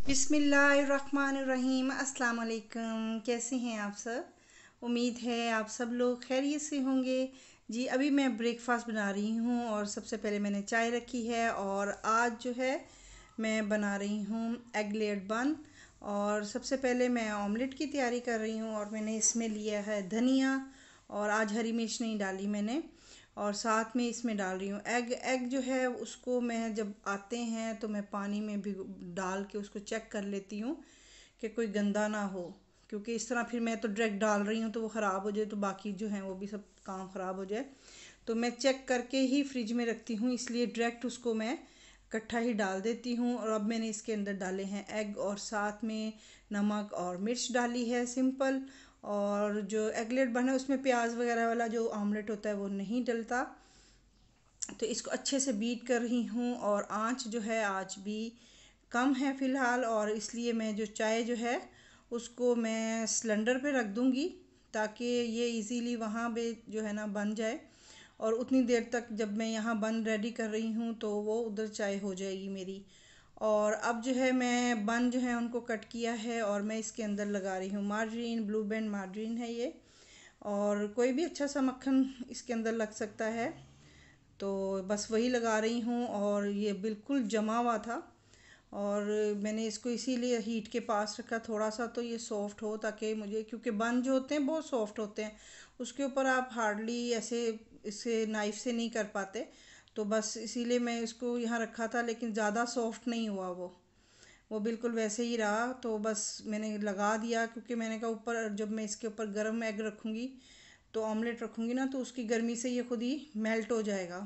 बिस्मिल्लाहिर्रहमानिर्रहीम। अस्सलाम वालेकुम। कैसे हैं आप सब? उम्मीद है आप सब लोग खैरियत से होंगे। जी अभी मैं ब्रेकफास्ट बना रही हूँ और सबसे पहले मैंने चाय रखी है और आज जो है मैं बना रही हूँ एग लेयर बन। और सबसे पहले मैं ऑमलेट की तैयारी कर रही हूँ और मैंने इसमें लिया है धनिया और आज हरी मिर्च नहीं डाली मैंने। और साथ में इसमें डाल रही हूँ एग। एग जो है उसको मैं जब आते हैं तो मैं पानी में भी डाल के उसको चेक कर लेती हूँ कि कोई गंदा ना हो, क्योंकि इस तरह फिर मैं तो डायरेक्ट डाल रही हूँ तो वो ख़राब हो जाए तो बाकी जो है वो भी सब काम ख़राब हो जाए। तो मैं चेक करके ही फ्रिज में रखती हूँ, इसलिए डायरेक्ट उसको मैं इकट्ठा ही डाल देती हूँ। और अब मैंने इसके अंदर डाले हैं एग और साथ में नमक और मिर्च डाली है सिंपल। और जो एगलेट बना है उसमें प्याज वगैरह वाला जो ऑमलेट होता है वो नहीं डलता। तो इसको अच्छे से बीट कर रही हूँ और आंच जो है आज भी कम है फ़िलहाल, और इसलिए मैं जो चाय जो है उसको मैं सिलेंडर पे रख दूँगी ताकि ये इजीली वहाँ पे जो है ना बन जाए। और उतनी देर तक जब मैं यहाँ बन रेडी कर रही हूँ तो वो उधर चाय हो जाएगी मेरी। और अब जो है मैं बन जो है उनको कट किया है और मैं इसके अंदर लगा रही हूँ मार्जरीन। ब्लू बैंड मार्जरीन है ये, और कोई भी अच्छा सा मक्खन इसके अंदर लग सकता है। तो बस वही लगा रही हूँ और ये बिल्कुल जमा हुआ था और मैंने इसको इसीलिए हीट के पास रखा थोड़ा सा तो ये सॉफ़्ट हो, ताकि मुझे, क्योंकि बन जो होते हैं बहुत सॉफ़्ट होते हैं, उसके ऊपर आप हार्डली ऐसे इसे नाइफ़ से नहीं कर पाते। तो बस इसीलिए मैं इसको यहाँ रखा था, लेकिन ज़्यादा सॉफ़्ट नहीं हुआ वो बिल्कुल वैसे ही रहा। तो बस मैंने लगा दिया, क्योंकि मैंने कहा ऊपर जब मैं इसके ऊपर गर्म एग रखूँगी तो ऑमलेट रखूँगी ना तो उसकी गर्मी से ये खुद ही मेल्ट हो जाएगा।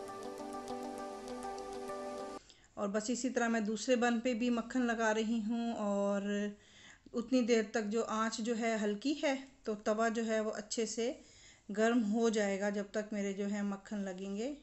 और बस इसी तरह मैं दूसरे बन पे भी मक्खन लगा रही हूँ और उतनी देर तक जो आंच जो है हल्की है तो तवा जो है वो अच्छे से गर्म हो जाएगा जब तक मेरे जो है मक्खन लगेंगे।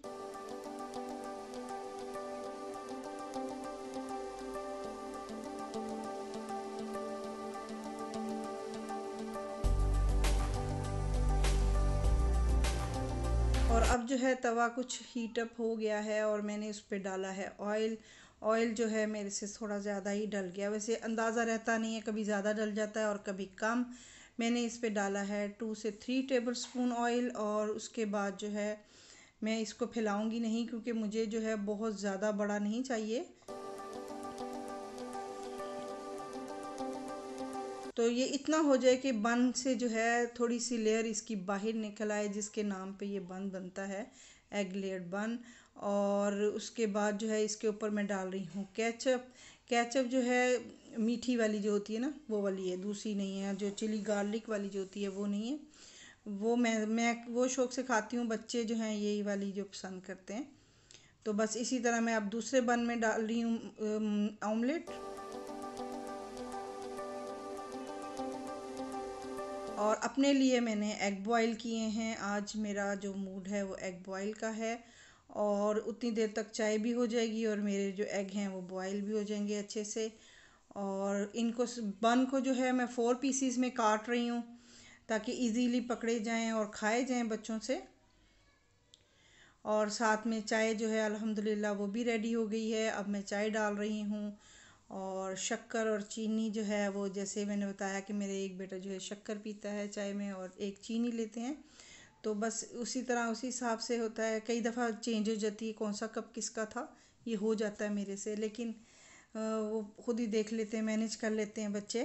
और अब जो है तवा कुछ हीट अप हो गया है और मैंने उस पर डाला है ऑयल। ऑयल जो है मेरे से थोड़ा ज़्यादा ही डल गया, वैसे अंदाज़ा रहता नहीं है, कभी ज़्यादा डल जाता है और कभी कम। मैंने इस पे डाला है 2 से 3 टेबल स्पून ऑयल। और उसके बाद जो है मैं इसको फैलाऊंगी नहीं, क्योंकि मुझे जो है बहुत ज़्यादा बड़ा नहीं चाहिए। तो ये इतना हो जाए कि बन से जो है थोड़ी सी लेयर इसकी बाहर निकल आए, जिसके नाम पे ये बन बनता है एग लेयर बन। और उसके बाद जो है इसके ऊपर मैं डाल रही हूँ केचप। केचप जो है मीठी वाली जो होती है ना वो वाली है, दूसरी नहीं है, जो चिली गार्लिक वाली जो होती है वो नहीं है। वो मैं वो शौक से खाती हूँ, बच्चे जो हैं यही वाली जो पसंद करते हैं। तो बस इसी तरह मैं अब दूसरे बन में डाल रही हूँ ऑमलेट। और अपने लिए मैंने एग बॉईल किए हैं, आज मेरा जो मूड है वो एग बॉईल का है। और उतनी देर तक चाय भी हो जाएगी और मेरे जो एग हैं वो बॉईल भी हो जाएंगे अच्छे से। और इनको बन को जो है मैं 4 पीसीज में काट रही हूँ ताकि इजीली पकड़े जाएं और खाए जाएं बच्चों से। और साथ में चाय जो है अल्हम्दुलिल्लाह वो भी रेडी हो गई है। अब मैं चाय डाल रही हूँ और शक्कर और चीनी जो है वो, जैसे मैंने बताया कि मेरे एक बेटा जो है शक्कर पीता है चाय में और एक चीनी लेते हैं। तो बस उसी तरह उसी हिसाब से होता है, कई दफ़ा चेंज हो जाती है कौन सा कप किसका था, ये हो जाता है मेरे से, लेकिन वो खुद ही देख लेते हैं, मैनेज कर लेते हैं बच्चे।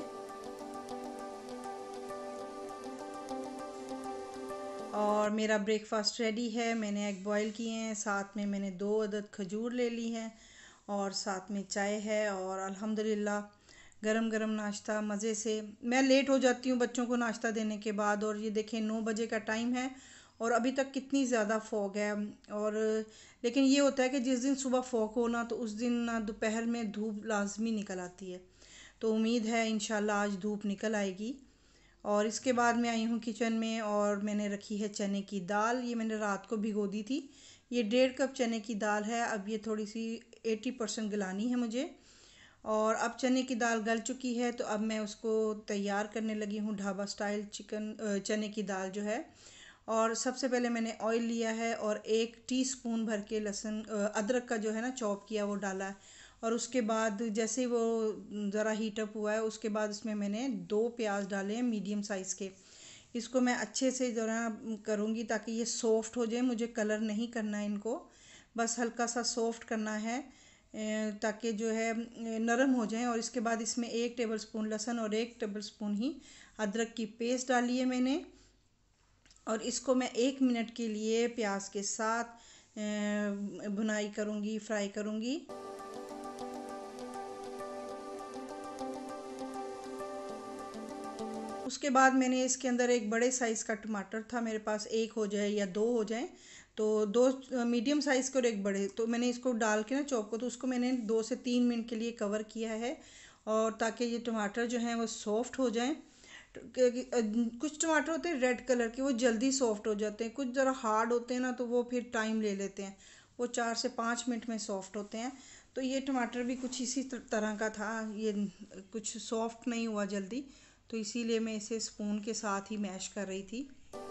और मेरा ब्रेकफास्ट रेडी है, मैंने एग बॉईल किए हैं, साथ में मैंने 2 अदद खजूर ले ली हैं और साथ में चाय है। और अल्हम्दुलिल्लाह गरम गरम नाश्ता मज़े से। मैं लेट हो जाती हूँ बच्चों को नाश्ता देने के बाद, और ये देखें 9 बजे का टाइम है और अभी तक कितनी ज़्यादा फॉग है। और लेकिन ये होता है कि जिस दिन सुबह फॉग हो ना तो उस दिन ना दोपहर में धूप लाजमी निकल आती है। तो उम्मीद है इंशाल्लाह आज धूप निकल आएगी। और इसके बाद मैं आई हूँ किचन में और मैंने रखी है चने की दाल। ये मैंने रात को भिगो दी थी। ये 1.5 कप चने की दाल है। अब ये थोड़ी सी 80% गलानी है मुझे। और अब चने की दाल गल चुकी है तो अब मैं उसको तैयार करने लगी हूँ ढाबा स्टाइल चने की दाल जो है। और सबसे पहले मैंने ऑयल लिया है और 1 टीस्पून भर के लहसुन अदरक का जो है ना चॉप किया वो डाला है। और उसके बाद जैसे ही वो ज़रा हीट अप हुआ है उसके बाद उसमें मैंने 2 प्याज डाले हैं मीडियम साइज़ के। इसको मैं अच्छे से ज़रा करूँगी ताकि ये सॉफ्ट हो जाए। मुझे कलर नहीं करना है इनको, बस हल्का सा सॉफ्ट करना है ताकि जो है नरम हो जाएं। और इसके बाद इसमें 1 टेबलस्पून लहसुन और 1 टेबलस्पून ही अदरक की पेस्ट डाली है मैंने। और इसको मैं 1 मिनट के लिए प्याज के साथ भुनाई करूँगी, फ्राई करूँगी। उसके बाद मैंने इसके अंदर एक बड़े साइज़ का टमाटर था मेरे पास, एक हो जाए या दो हो जाए, तो दो मीडियम साइज़ के और एक बड़े, तो मैंने इसको डाल के ना चॉप को, तो उसको मैंने 2 से 3 मिनट के लिए कवर किया है। और ताकि ये टमाटर जो हैं वो सॉफ्ट हो जाएं। कुछ टमाटर होते हैं रेड कलर के, वो जल्दी सॉफ्ट हो जाते हैं। कुछ ज़रा हार्ड होते हैं ना, तो वो फिर टाइम ले लेते हैं। वो 4 से 5 मिनट में सॉफ्ट होते हैं। तो ये टमाटर भी कुछ इसी तरह का था, ये कुछ सॉफ्ट नहीं हुआ जल्दी, तो इसीलिए मैं इसे स्पून के साथ ही मैश कर रही थी।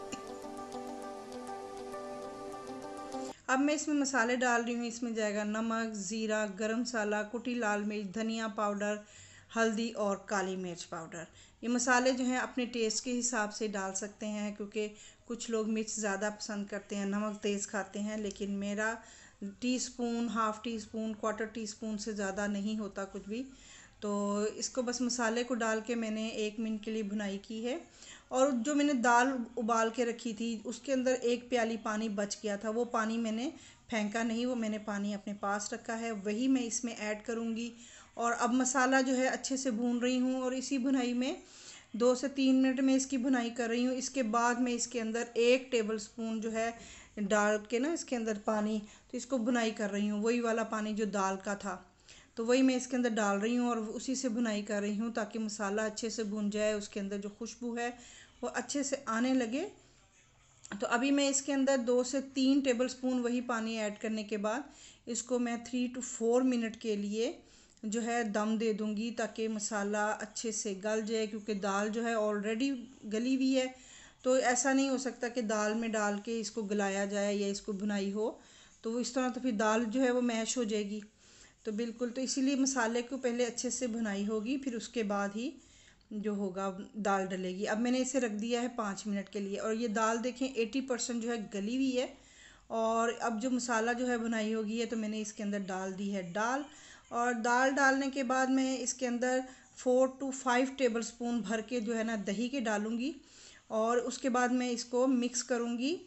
अब मैं इसमें मसाले डाल रही हूँ। इसमें जाएगा नमक, ज़ीरा, गरम मसाला, कुटी लाल मिर्च, धनिया पाउडर, हल्दी और काली मिर्च पाउडर। ये मसाले जो हैं अपने टेस्ट के हिसाब से डाल सकते हैं, क्योंकि कुछ लोग मिर्च ज़्यादा पसंद करते हैं, नमक तेज़ खाते हैं, लेकिन मेरा teaspoon, half teaspoon, quarter teaspoon से ज़्यादा नहीं होता कुछ भी। तो इसको बस मसाले को डाल के मैंने 1 मिनट के लिए भुनाई की है। और जो मैंने दाल उबाल के रखी थी उसके अंदर 1 प्याली पानी बच गया था, वो पानी मैंने फेंका नहीं, वो मैंने पानी अपने पास रखा है, वही मैं इसमें ऐड करूँगी। और अब मसाला जो है अच्छे से भून रही हूँ, और इसी भुनाई में 2 से 3 मिनट में इसकी भुनाई कर रही हूँ। इसके बाद मैं इसके अंदर 1 टेबलस्पून जो है डाल के ना इसके अंदर पानी, तो इसको भुनाई कर रही हूँ, वही वाला पानी जो दाल का था, तो वही मैं इसके अंदर डाल रही हूँ और उसी से भुनाई कर रही हूँ ताकि मसाला अच्छे से भुन जाए, उसके अंदर जो खुशबू है वो अच्छे से आने लगे। तो अभी मैं इसके अंदर 2 से 3 टेबलस्पून वही पानी ऐड करने के बाद इसको मैं 3 to 4 मिनट के लिए जो है दम दे दूँगी, ताकि मसाला अच्छे से गल जाए, क्योंकि दाल जो है ऑलरेडी गली हुई है। तो ऐसा नहीं हो सकता कि दाल में डाल के इसको गलाया जाए या इसको भुनाई हो, तो वो इस तरह तो फिर दाल जो है वो मैश हो जाएगी। तो बिल्कुल, तो इसीलिए मसाले को पहले अच्छे से भुनाई होगी, फिर उसके बाद ही जो होगा दाल डलेगी। अब मैंने इसे रख दिया है 5 मिनट के लिए, और ये दाल देखें 80% जो है गली हुई है। और अब जो मसाला जो है भुनाई होगी है, तो मैंने इसके अंदर डाल दी है दाल। और दाल डालने के बाद मैं इसके अंदर 4 to 5 टेबलस्पून भर के जो है ना दही के डालूँगी, और उसके बाद मैं इसको मिक्स करूँगी।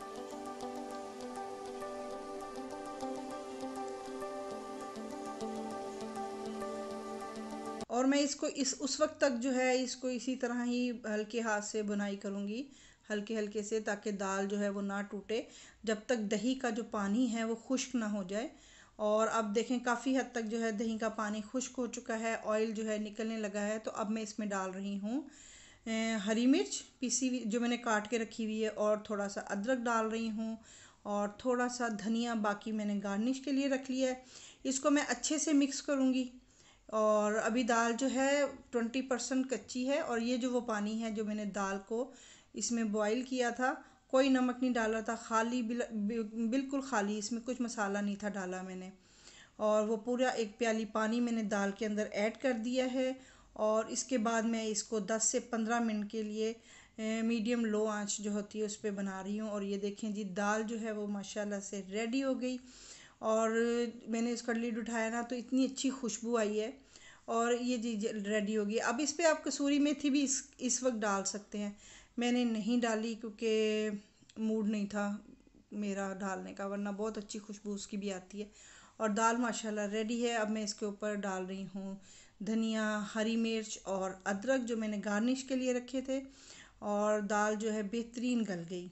और मैं इसको इस उस वक्त तक जो है इसको इसी तरह ही हल्के हाथ से बुनाई करूँगी, हल्के हल्के से, ताकि दाल जो है वो ना टूटे, जब तक दही का जो पानी है वो खुश्क ना हो जाए। और अब देखें काफ़ी हद तक जो है दही का पानी खुश्क हो चुका है, ऑयल जो है निकलने लगा है। तो अब मैं इसमें डाल रही हूँ हरी मिर्च पीसी हुई जो मैंने काट के रखी हुई है, और थोड़ा सा अदरक डाल रही हूँ, और थोड़ा सा धनिया बाकी मैंने गार्निश के लिए रख लिया है। इसको मैं अच्छे से मिक्स करूँगी। और अभी दाल जो है 20% कच्ची है, और ये जो वो पानी है जो मैंने दाल को इसमें बॉईल किया था, कोई नमक नहीं डाला था, खाली बिल्कुल खाली, इसमें कुछ मसाला नहीं था डाला मैंने। और वो पूरा 1 प्याली पानी मैंने दाल के अंदर ऐड कर दिया है। और इसके बाद मैं इसको 10 से 15 मिनट के लिए मीडियम लो आंच जो होती है उस पर बना रही हूँ। और ये देखें जी, दाल जो है वो माशाल्लाह से रेडी हो गई। और मैंने इसका लिड उठाया ना, तो इतनी अच्छी खुशबू आई है, और ये जी रेडी होगी। अब इस पर आप कसूरी मेथी भी इस वक्त डाल सकते हैं, मैंने नहीं डाली क्योंकि मूड नहीं था मेरा डालने का, वरना बहुत अच्छी खुशबू उसकी भी आती है। और दाल माशाल्लाह रेडी है। अब मैं इसके ऊपर डाल रही हूँ धनिया, हरी मिर्च और अदरक जो मैंने गार्निश के लिए रखे थे, और दाल जो है बेहतरीन गल गई।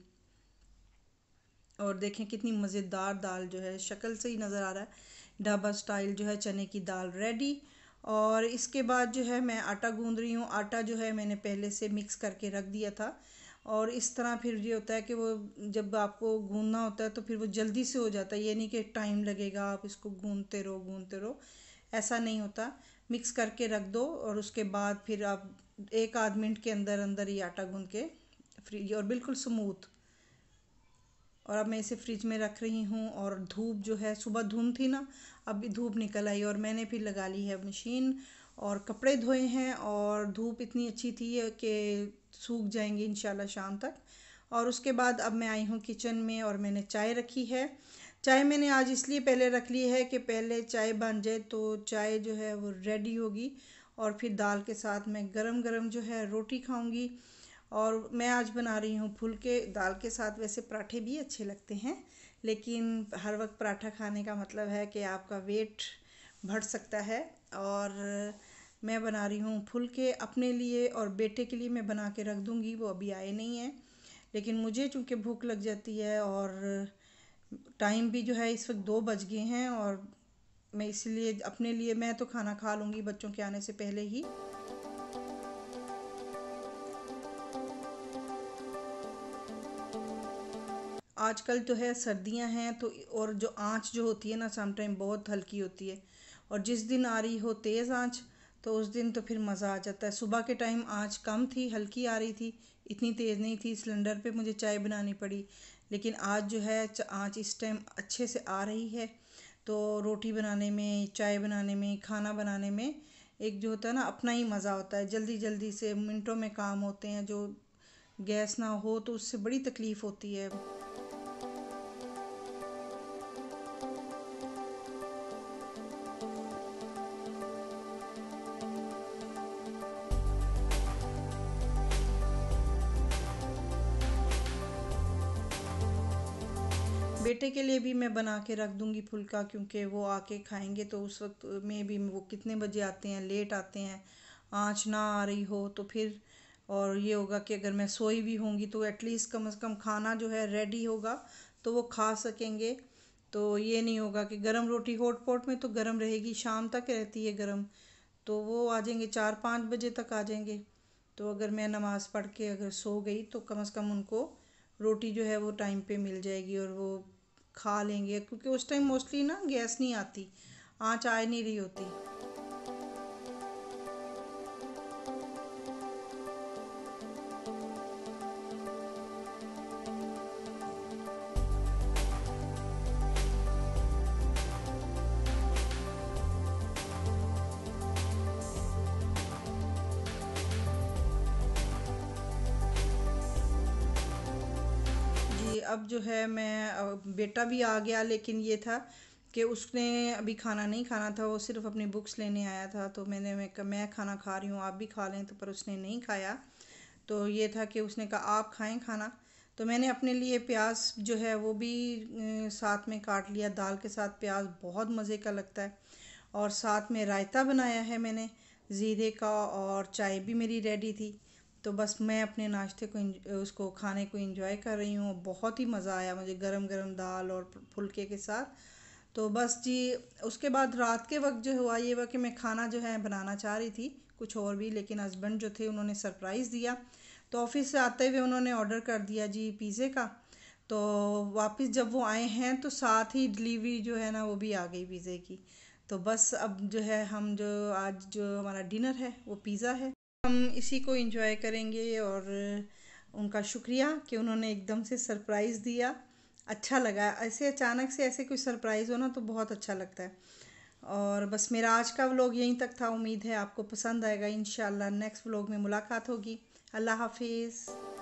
और देखें कितनी मज़ेदार दाल जो है, शक्ल से ही नज़र आ रहा है ढाबा स्टाइल जो है चने की दाल रेडी। और इसके बाद जो है मैं आटा गूंद रही हूँ। आटा जो है मैंने पहले से मिक्स करके रख दिया था, और इस तरह फिर ये होता है कि वो जब आपको गूंदना होता है तो फिर वो जल्दी से हो जाता है, ये नहीं कि टाइम लगेगा आप इसको गूंदते रहो, ऐसा नहीं होता। मिक्स करके रख दो, और उसके बाद फिर आप 1 आध मिनट के अंदर अंदर ही आटा गूंद के फ्रीज, और बिल्कुल स्मूथ। और अब मैं इसे फ्रिज में रख रही हूँ। और धूप जो है, सुबह धुंध थी ना, अभी धूप निकल आई और मैंने फिर लगा ली है मशीन और कपड़े धोए हैं और धूप इतनी अच्छी थी कि सूख जाएंगे इंशाल्लाह शाम तक। और उसके बाद अब मैं आई हूँ किचन में और मैंने चाय रखी है। चाय मैंने आज इसलिए पहले रख ली है कि पहले चाय बन जाए तो चाय जो है वो रेडी होगी और फिर दाल के साथ मैं गरम गरम जो है रोटी खाऊंगी। और मैं आज बना रही हूँ फुलके दाल के साथ। वैसे पराठे भी अच्छे लगते हैं लेकिन हर वक्त पराठा खाने का मतलब है कि आपका वेट बढ़ सकता है। और मैं बना रही हूँ फुलके अपने लिए और बेटे के लिए मैं बना के रख दूँगी, वो अभी आए नहीं हैं। लेकिन मुझे चूँकि भूख लग जाती है और टाइम भी जो है इस वक्त 2 बज गए हैं और मैं इसलिए अपने लिए मैं तो खाना खा लूँगी बच्चों के आने से पहले ही। आजकल जो है सर्दियां हैं तो और जो आँच जो होती है ना सम टाइम बहुत हल्की होती है और जिस दिन आ रही हो तेज़ आँच तो उस दिन तो फिर मज़ा आ जाता है। सुबह के टाइम आँच कम थी, हल्की आ रही थी, इतनी तेज़ नहीं थी, सिलेंडर पे मुझे चाय बनानी पड़ी। लेकिन आज जो है आँच इस टाइम अच्छे से आ रही है तो रोटी बनाने में, चाय बनाने में, खाना बनाने में एक जो होता है ना अपना ही मज़ा होता है। जल्दी जल्दी से मिनटों में काम होते हैं, जो गैस ना हो तो उससे बड़ी तकलीफ़ होती है। बेटे के लिए भी मैं बना के रख दूंगी फुल्का, क्योंकि वो आके खाएंगे तो उस वक्त में भी वो कितने बजे आते हैं, लेट आते हैं, आँच ना आ रही हो तो फिर। और ये होगा कि अगर मैं सोई भी होंगी तो एटलीस्ट कम से कम खाना जो है रेडी होगा तो वो खा सकेंगे। तो ये नहीं होगा कि गरम रोटी हॉट पॉट में तो गरम रहेगी, शाम तक रहती है गरम, तो वो आ जाएंगे 4-5 बजे तक आ जाएंगे। तो अगर मैं नमाज़ पढ़ के अगर सो गई तो कम से कम उनको रोटी जो है वो टाइम पे मिल जाएगी और वो खा लेंगे, क्योंकि उस टाइम मोस्टली ना गैस नहीं आती, आँच आ नहीं रही होती। जी अब जो है मैं बेटा भी आ गया, लेकिन ये था कि उसने अभी खाना नहीं खाना था, वो सिर्फ अपनी बुक्स लेने आया था। तो मैं खाना खा रही हूँ, आप भी खा लें, तो पर उसने नहीं खाया। तो ये था कि उसने कहा आप खाएं खाना। तो मैंने अपने लिए प्याज जो है वो भी साथ में काट लिया। दाल के साथ प्याज बहुत मज़े का लगता है। और साथ में रायता बनाया है मैंने ज़ीरे का, और चाय भी मेरी रेडी थी। तो बस मैं अपने नाश्ते को उसको खाने को एंजॉय कर रही हूँ। बहुत ही मज़ा आया मुझे गरम गरम दाल और फुल्के के साथ। तो बस जी उसके बाद रात के वक्त जो हुआ ये हुआ कि मैं खाना जो है बनाना चाह रही थी कुछ और भी, लेकिन हस्बैंड जो थे उन्होंने सरप्राइज़ दिया। तो ऑफिस से आते हुए उन्होंने ऑर्डर कर दिया जी पिज़्ज़े का। तो वापस जब वो आए हैं तो साथ ही डिलीवरी जो है ना वो भी आ गई पिज़्ज़े की। तो बस अब जो है हम जो आज जो हमारा डिनर है वो पिज़्ज़ा है, हम इसी को एंजॉय करेंगे। और उनका शुक्रिया कि उन्होंने एकदम से सरप्राइज़ दिया। अच्छा लगा ऐसे अचानक से ऐसे कोई सरप्राइज़ हो ना तो बहुत अच्छा लगता है। और बस मेरा आज का व्लॉग यहीं तक था, उम्मीद है आपको पसंद आएगा। इंशाल्लाह नेक्स्ट व्लॉग में मुलाकात होगी। अल्लाह हाफिज़।